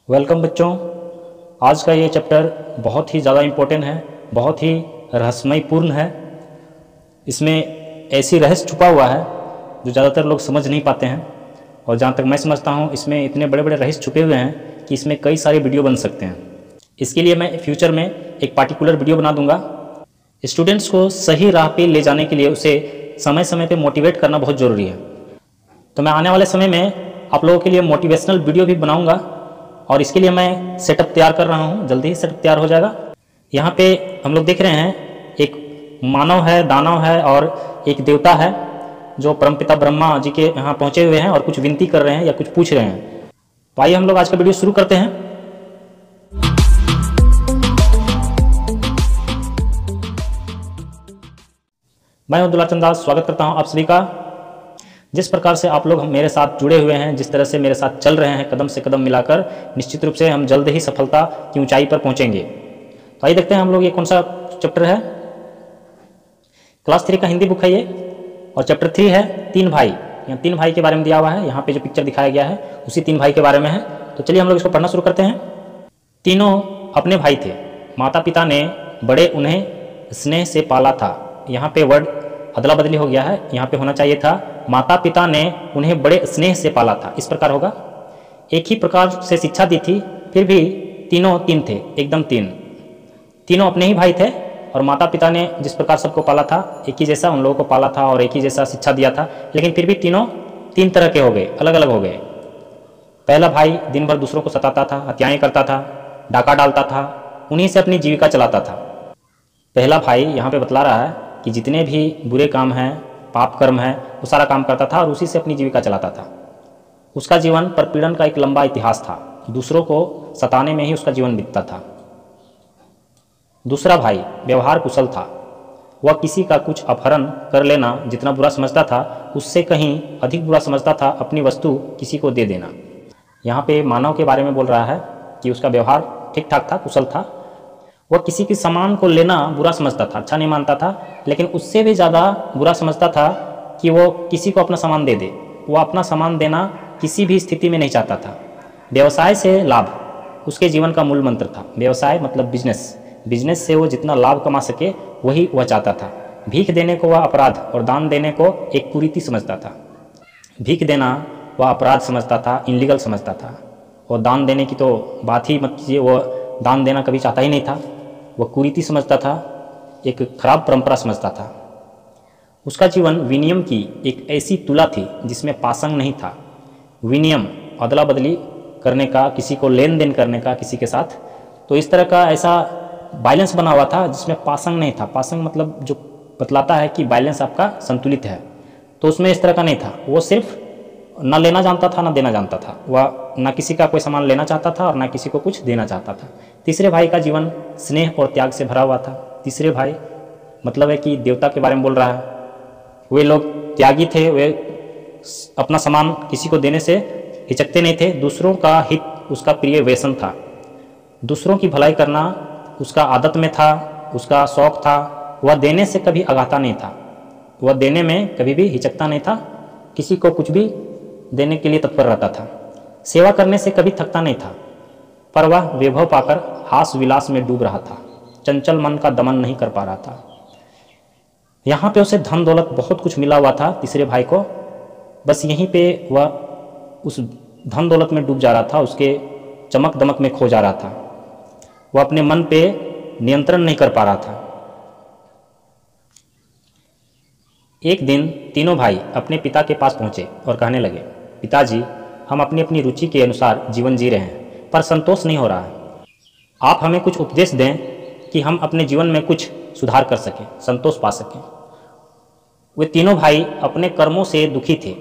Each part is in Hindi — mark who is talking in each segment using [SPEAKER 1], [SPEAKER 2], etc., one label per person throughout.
[SPEAKER 1] वेलकम बच्चों। आज का ये चैप्टर बहुत ही ज़्यादा इम्पोर्टेंट है, बहुत ही रहस्यमयपूर्ण है। इसमें ऐसी रहस्य छुपा हुआ है जो ज़्यादातर लोग समझ नहीं पाते हैं, और जहाँ तक मैं समझता हूँ इसमें इतने बड़े बड़े रहस्य छुपे हुए हैं कि इसमें कई सारे वीडियो बन सकते हैं। इसके लिए मैं फ्यूचर में एक पार्टिकुलर वीडियो बना दूंगा। स्टूडेंट्स को सही राह पे ले जाने के लिए उसे समय समय पे मोटिवेट करना बहुत ज़रूरी है। तो मैं आने वाले समय में आप लोगों के लिए मोटिवेशनल वीडियो भी बनाऊंगा, और इसके लिए मैं सेटअप तैयार कर रहा हूँ। जल्दी ही सेटअप तैयार हो जाएगा। यहाँ पे हम लोग देख रहे हैं एक मानव है, दानव है और एक देवता है जो परमपिता ब्रह्मा जी के यहाँ पहुँचे हुए हैं और कुछ विनती कर रहे हैं या कुछ पूछ रहे हैं। तो आइए हम लोग आज का वीडियो शुरू करते हैं। मैं हूं दुलाचंद दास, स्वागत करता हूं आप सभी का। जिस प्रकार से आप लोग मेरे साथ जुड़े हुए हैं, जिस तरह से मेरे साथ चल रहे हैं कदम से कदम मिलाकर, निश्चित रूप से हम जल्द ही सफलता की ऊंचाई पर पहुंचेंगे। तो आइए देखते हैं हम लोग ये कौन सा चैप्टर है। क्लास 3 का हिंदी बुक है ये, और चैप्टर 3 है तीन भाई। यहाँ तीन भाई के बारे में दिया हुआ है। यहाँ पे जो पिक्चर दिखाया गया है उसी तीन भाई के बारे में है। तो चलिए हम लोग इसको पढ़ना शुरू करते हैं। तीनों अपने भाई थे, माता पिता ने बड़े उन्हें स्नेह से पाला था। यहाँ पे वर्ड अदला बदली हो गया है, यहाँ पे होना चाहिए था माता पिता ने उन्हें बड़े स्नेह से पाला था। इस प्रकार होगा। एक ही प्रकार से शिक्षा दी थी, फिर भी तीनों तीन थे, एकदम तीन। तीनों अपने ही भाई थे, और माता पिता ने जिस प्रकार सबको पाला था, एक ही जैसा उन लोगों को पाला था और एक ही जैसा शिक्षा दिया था, लेकिन फिर भी तीनों तीन तरह के हो गए, अलग अलग हो गए। पहला भाई दिन भर दूसरों को सताता था, हत्याएँ करता था, डाका डालता था, उन्हीं से अपनी जीविका चलाता था। पहला भाई यहाँ पे बतला रहा है कि जितने भी बुरे काम हैं, पाप कर्म है, वो सारा काम करता था और उसी से अपनी जीविका चलाता था। उसका जीवन परपीड़न का एक लंबा इतिहास था, दूसरों को सताने में ही उसका जीवन बीतता था। दूसरा भाई व्यवहार कुशल था। वह किसी का कुछ अपहरण कर लेना जितना बुरा समझता था, उससे कहीं अधिक बुरा समझता था अपनी वस्तु किसी को दे देना। यहाँ पे मानव के बारे में बोल रहा है कि उसका व्यवहार ठीक ठाक था, कुशल था। वह किसी के सामान को लेना बुरा समझता था, अच्छा नहीं मानता था, लेकिन उससे भी ज़्यादा बुरा समझता था कि वो किसी को अपना सामान दे दे। वह अपना सामान देना किसी भी स्थिति में नहीं चाहता था। व्यवसाय से लाभ उसके जीवन का मूल मंत्र था। व्यवसाय मतलब बिजनेस, बिजनेस से वो जितना लाभ कमा सके वही वह चाहता था। भीख देने को वह अपराध और दान देने को एक कुरीति समझता था। भीख देना वह अपराध समझता था, इनलीगल समझता था। और दान देने की तो बात ही मत कीजिए, वह दान देना कभी चाहता ही नहीं था। वह कुरीति समझता था, एक खराब परंपरा समझता था। उसका जीवन विनियम की एक ऐसी तुला थी जिसमें पासंग नहीं था। विनियम अदला बदली करने का, किसी को लेन देन करने का किसी के साथ, तो इस तरह का ऐसा बैलेंस बना हुआ था जिसमें पासंग नहीं था। पासंग मतलब जो बतलाता है कि बैलेंस आपका संतुलित है, तो उसमें इस तरह का नहीं था। वो सिर्फ ना लेना जानता था ना देना जानता था। वह ना किसी का कोई सामान लेना चाहता था और ना किसी को कुछ देना चाहता था। तीसरे भाई का जीवन स्नेह और त्याग से भरा हुआ था। तीसरे भाई मतलब है कि देवता के बारे में बोल रहा है। वे लोग त्यागी थे, वे अपना सामान किसी को देने से हिचकते नहीं थे। दूसरों का हित उसका प्रिय व्यसन था। दूसरों की भलाई करना उसका आदत में था, उसका शौक था। वह देने से कभी अगाता नहीं था, वह देने में कभी भी हिचकता नहीं था, किसी को कुछ भी देने के लिए तत्पर रहता था। सेवा करने से कभी थकता नहीं था, पर वह वैभव पाकर हास विलास में डूब रहा था, चंचल मन का दमन नहीं कर पा रहा था। यहाँ पे उसे धन दौलत बहुत कुछ मिला हुआ था तीसरे भाई को, बस यहीं पे वह उस धन दौलत में डूब जा रहा था, उसके चमक दमक में खो जा रहा था। वह अपने मन पे नियंत्रण नहीं कर पा रहा था। एक दिन तीनों भाई अपने पिता के पास पहुँचे और कहने लगे, पिताजी, हम अपनी अपनी रुचि के अनुसार जीवन जी रहे हैं, पर संतोष नहीं हो रहा है। आप हमें कुछ उपदेश दें कि हम अपने जीवन में कुछ सुधार कर सकें, संतोष पा सकें। वे तीनों भाई अपने कर्मों से दुखी थे।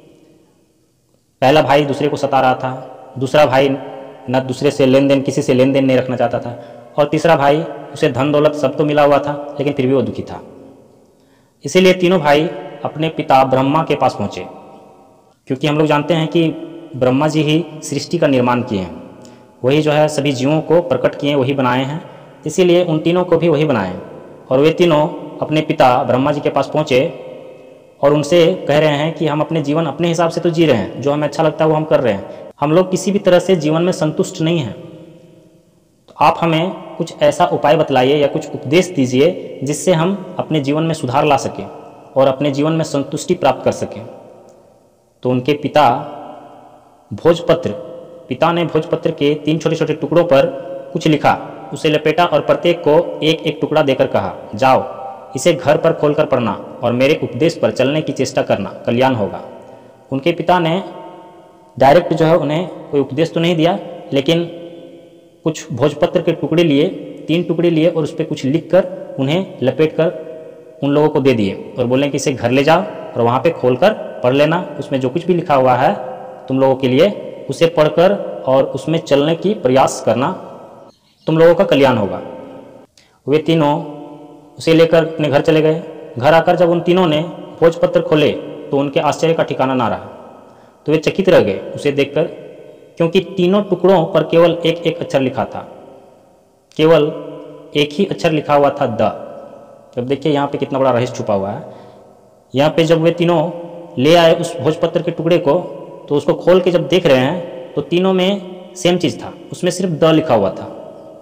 [SPEAKER 1] पहला भाई दूसरे को सता रहा था, दूसरा भाई न दूसरे से लेन देन, किसी से लेन देन नहीं रखना चाहता था, और तीसरा भाई उसे धन दौलत सब तो मिला हुआ था लेकिन फिर भी वो दुखी था। इसीलिए तीनों भाई अपने पिता ब्रह्मा के पास पहुँचे, क्योंकि हम लोग जानते हैं कि ब्रह्मा जी ही सृष्टि का निर्माण किए हैं, वही जो है सभी जीवों को प्रकट किए, वही बनाए हैं। इसीलिए उन तीनों को भी वही बनाए। और वे तीनों अपने पिता ब्रह्मा जी के पास पहुँचे और उनसे कह रहे हैं कि हम अपने जीवन अपने हिसाब से तो जी रहे हैं, जो हमें अच्छा लगता है वो हम कर रहे हैं, हम लोग किसी भी तरह से जीवन में संतुष्ट नहीं हैं, तो आप हमें कुछ ऐसा उपाय बतलाइए या कुछ उपदेश दीजिए जिससे हम अपने जीवन में सुधार ला सकें और अपने जीवन में संतुष्टि प्राप्त कर सकें। तो उनके पिता ने भोजपत्र के 3 छोटे छोटे टुकड़ों पर कुछ लिखा, उसे लपेटा और प्रत्येक को एक एक टुकड़ा देकर कहा, जाओ इसे घर पर खोलकर पढ़ना और मेरे उपदेश पर चलने की चेष्टा करना, कल्याण होगा। उनके पिता ने डायरेक्ट जो है उन्हें कोई उपदेश तो नहीं दिया, लेकिन कुछ भोजपत्र के टुकड़े लिए, 3 टुकड़े लिए और उस पर कुछ लिख कर उन्हें लपेट कर उन लोगों को दे दिए और बोले कि इसे घर ले जाओ और वहाँ पे खोलकर पढ़ लेना, उसमें जो कुछ भी लिखा हुआ है तुम लोगों के लिए उसे पढ़कर और उसमें चलने की प्रयास करना, तुम लोगों का कल्याण होगा। वे तीनों उसे लेकर अपने घर चले गए। घर आकर जब उन तीनों ने भोजपत्र खोले तो उनके आश्चर्य का ठिकाना ना रहा। तो वे चकित रह गए उसे देखकर, क्योंकि तीनों टुकड़ों पर केवल एक एक अक्षर लिखा था, केवल एक ही अक्षर लिखा हुआ था, द। अब देखिए यहाँ पे कितना बड़ा रहस्य छुपा हुआ है। यहाँ पे जब वे तीनों ले आए उस भोजपत्र के टुकड़े को, तो उसको खोल के जब देख रहे हैं तो तीनों में सेम चीज़ था, उसमें सिर्फ द लिखा हुआ था।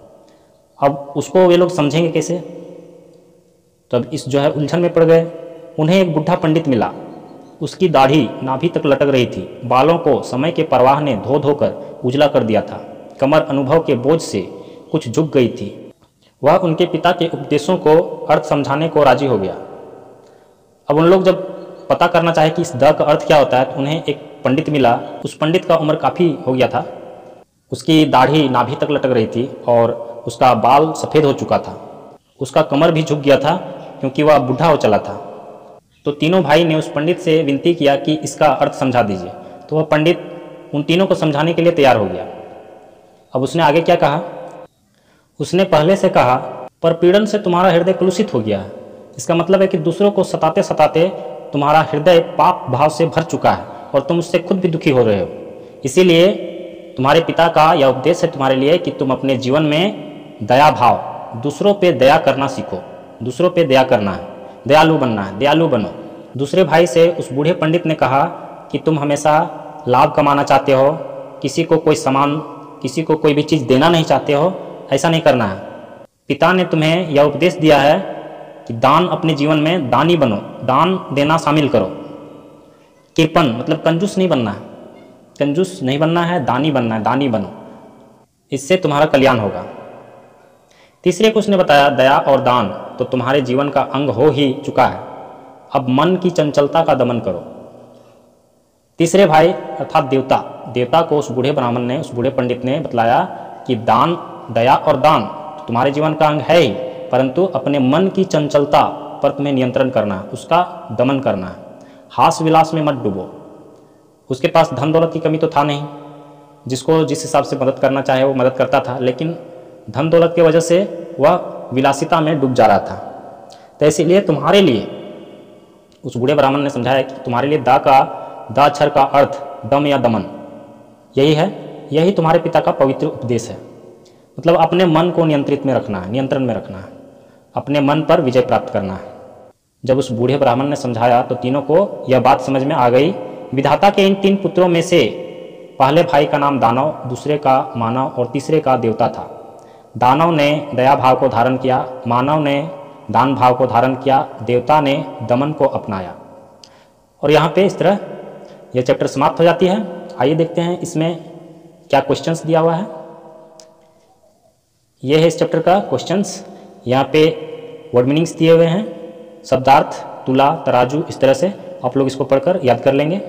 [SPEAKER 1] अब उसको वे लोग समझेंगे कैसे? तो अब इस जो है उलझन में पड़ गए। उन्हें एक बुढ़ा पंडित मिला, उसकी दाढ़ी नाभि तक लटक रही थी, बालों को समय के प्रवाह ने धो धोकर उजला कर दिया था, कमर अनुभव के बोझ से कुछ झुक गई थी। वह उनके पिता के उपदेशों को अर्थ समझाने को राजी हो गया। अब उन लोग जब पता करना चाहे कि इस द का अर्थ क्या होता है, तो उन्हें एक पंडित मिला। उस पंडित का उम्र काफ़ी हो गया था, उसकी दाढ़ी नाभि तक लटक रही थी और उसका बाल सफ़ेद हो चुका था, उसका कमर भी झुक गया था क्योंकि वह बूढ़ा हो चला था। तो तीनों भाई ने उस पंडित से विनती किया कि इसका अर्थ समझा दीजिए। तो वह पंडित उन तीनों को समझाने के लिए तैयार हो गया। अब उसने आगे क्या कहा? उसने पहले से कहा, पर पीड़न से तुम्हारा हृदय कलुषित हो गया है। इसका मतलब है कि दूसरों को सताते सताते तुम्हारा हृदय पाप भाव से भर चुका है और तुम उससे खुद भी दुखी हो रहे हो। इसीलिए तुम्हारे पिता का यह उपदेश है तुम्हारे लिए कि तुम अपने जीवन में दया भाव, दूसरों पे दया करना सीखो। दूसरों पे दया करना है, दयालु बनना है, दयालु बनो। दूसरे भाई से उस बूढ़े पंडित ने कहा कि तुम हमेशा लाभ कमाना चाहते हो, किसी को कोई सामान, किसी को कोई भी चीज़ देना नहीं चाहते हो, ऐसा नहीं करना है। पिता ने तुम्हें यह उपदेश दिया है कि दान, अपने जीवन में दानी बनो, दान देना शामिल करो। कृपण मतलब कंजूस नहीं बनना है, कंजूस नहीं बनना है, दानी बनना है, दानी बनो, इससे तुम्हारा कल्याण होगा। तीसरे को उसने बताया, दया और दान तो तुम्हारे जीवन का अंग हो ही चुका है, अब मन की चंचलता का दमन करो। तीसरे भाई अर्थात देवता को उस बूढ़े ब्राह्मण ने, उस बूढ़े पंडित ने बतलाया कि दान, दया और दान तो तुम्हारे जीवन का अंग है ही, परंतु अपने मन की चंचलता पर तुम्हें नियंत्रण करना है, उसका दमन करना है। हास विलास में मत डूबो। उसके पास धन दौलत की कमी तो था नहीं, जिसको जिस हिसाब से मदद करना चाहे वो मदद करता था, लेकिन धन दौलत की वजह से वह विलासिता में डूब जा रहा था। तो इसीलिए तुम्हारे लिए, उस बूढ़े ब्राह्मण ने समझाया कि तुम्हारे लिए दा अक्षर का अर्थ दम या दमन यही है, यही तुम्हारे पिता का पवित्र उपदेश है। मतलब अपने मन को नियंत्रित में रखना है, नियंत्रण में रखना है, अपने मन पर विजय प्राप्त करना है। जब उस बूढ़े ब्राह्मण ने समझाया तो तीनों को यह बात समझ में आ गई। विधाता के इन 3 पुत्रों में से पहले भाई का नाम दानव, दूसरे का मानव और तीसरे का देवता था। दानव ने दया भाव को धारण किया, मानव ने दान भाव को धारण किया, देवता ने दमन को अपनाया। और यहाँ पे इस तरह यह चैप्टर समाप्त हो जाती है। आइए देखते हैं इसमें क्या क्वेश्चंस दिया हुआ है। यह है इस चैप्टर का क्वेश्चंस। यहाँ पे वर्ड मीनिंग्स दिए हुए हैं, शब्दार्थ, तुला, तराजू, इस तरह से आप लोग इसको पढ़कर याद कर लेंगे।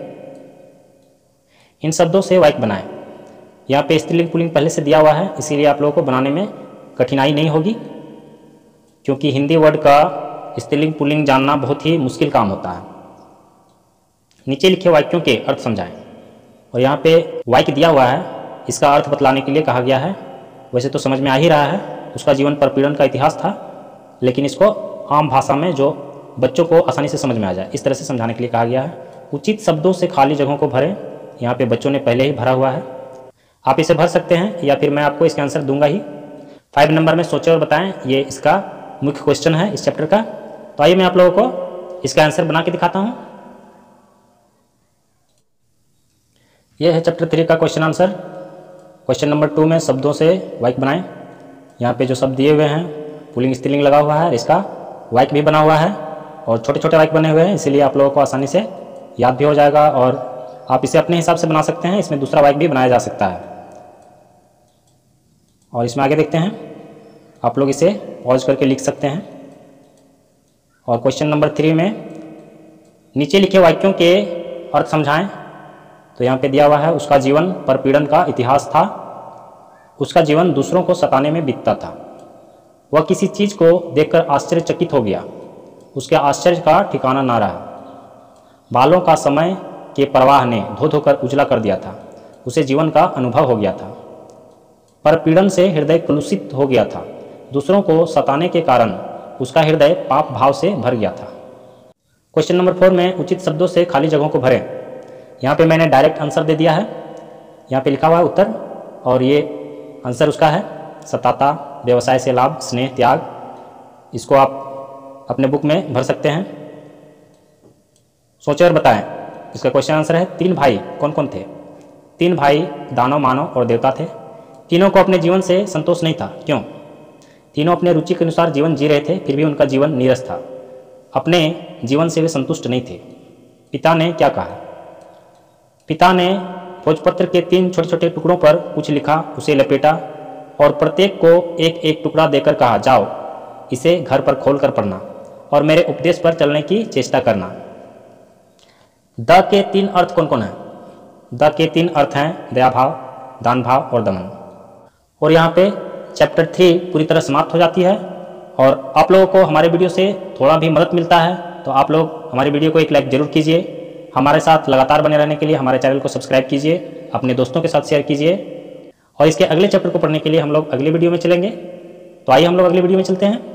[SPEAKER 1] इन शब्दों से वाक्य बनाएं। यहाँ पे स्त्रीलिंग पुल्लिंग पहले से दिया हुआ है, इसीलिए आप लोगों को बनाने में कठिनाई नहीं होगी, क्योंकि हिंदी वर्ड का स्त्रीलिंग पुल्लिंग जानना बहुत ही मुश्किल काम होता है। नीचे लिखे वाक्यों के अर्थ समझाएं। और यहाँ पे वाक्य दिया हुआ है, इसका अर्थ बतलाने के लिए कहा गया है। वैसे तो समझ में आ ही रहा है, उसका जीवन पर पीड़न का इतिहास था, लेकिन इसको आम भाषा में जो बच्चों को आसानी से समझ में आ जाए, इस तरह से समझाने के लिए कहा गया है। उचित शब्दों से खाली जगहों को भरें। यहाँ पे बच्चों ने पहले ही भरा हुआ है, आप इसे भर सकते हैं या फिर मैं आपको इसका आंसर दूंगा ही। 5 नंबर में सोचें और बताएं, ये इसका मुख्य क्वेश्चन है इस चैप्टर का। तो आइए मैं आप लोगों को इसका आंसर बना के दिखाता हूँ। यह है चैप्टर 3 का क्वेश्चन आंसर। क्वेश्चन नंबर 2 में शब्दों से वाक्य बनाएं। यहाँ पे जो शब्द दिए हुए हैं पुल्लिंग स्त्रीलिंग लगा हुआ है, इसका वाक्य भी बना हुआ है और छोटे छोटे वाक्य बने हुए हैं, इसीलिए आप लोगों को आसानी से याद भी हो जाएगा और आप इसे अपने हिसाब से बना सकते हैं। इसमें दूसरा वाक्य भी बनाया जा सकता है। और इसमें आगे देखते हैं, आप लोग इसे पॉज करके लिख सकते हैं। और क्वेश्चन नंबर 3 में नीचे लिखे वाक्यों के अर्थ समझाएं। तो यहाँ पे दिया हुआ है, उसका जीवन परपीड़न का इतिहास था, उसका जीवन दूसरों को सताने में बीतता था, वह किसी चीज़ को देखकर आश्चर्यचकित हो गया, उसके आश्चर्य का ठिकाना ना रहा, बालों का समय के प्रवाह ने धो धोकर उजला कर दिया था, उसे जीवन का अनुभव हो गया था, परपीड़न से हृदय कलुषित हो गया था, दूसरों को सताने के कारण उसका हृदय पाप भाव से भर गया था। क्वेश्चन नंबर 4 में उचित शब्दों से खाली जगहों को भरें। यहाँ पे मैंने डायरेक्ट आंसर दे दिया है, यहाँ पे लिखा हुआ है उत्तर और ये आंसर उसका है, सताता, व्यवसाय से लाभ, स्नेह, त्याग। इसको आप अपने बुक में भर सकते हैं। सोचें और बताएं। इसका क्वेश्चन आंसर है 3 भाई कौन कौन थे? 3 भाई दानव, मानव और देवता थे। तीनों को अपने जीवन से संतोष नहीं था। क्यों? तीनों अपने रुचि के अनुसार जीवन जी रहे थे, फिर भी उनका जीवन नीरस था। अपने जीवन से वे संतुष्ट नहीं थे। पिता ने क्या कहा? पिता ने भोजपत्र के 3 छोटे छोटे टुकड़ों पर कुछ लिखा, उसे लपेटा और प्रत्येक को एक एक टुकड़ा देकर कहा, जाओ इसे घर पर खोल कर पढ़ना और मेरे उपदेश पर चलने की चेष्टा करना। द के 3 अर्थ कौन कौन हैं? द के 3 अर्थ हैं दया भाव, दान भाव और दमन। और यहाँ पे चैप्टर 3 पूरी तरह समाप्त हो जाती है। और आप लोगों को हमारे वीडियो से थोड़ा भी मदद मिलता है तो आप लोग हमारे वीडियो को एक लाइक जरूर कीजिए। हमारे साथ लगातार बने रहने के लिए हमारे चैनल को सब्सक्राइब कीजिए, अपने दोस्तों के साथ शेयर कीजिए। और इसके अगले चैप्टर को पढ़ने के लिए हम लोग अगले वीडियो में चलेंगे। तो आइए हम लोग अगले वीडियो में चलते हैं।